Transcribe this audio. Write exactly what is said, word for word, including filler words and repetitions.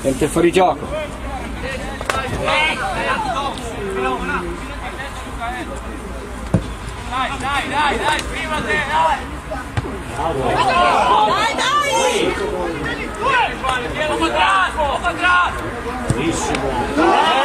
Niente fuori gioco. Dai, dai, dai, dai, prima te, dai! Dai, dai! Poco atrás, poco atrás! Bravissimo!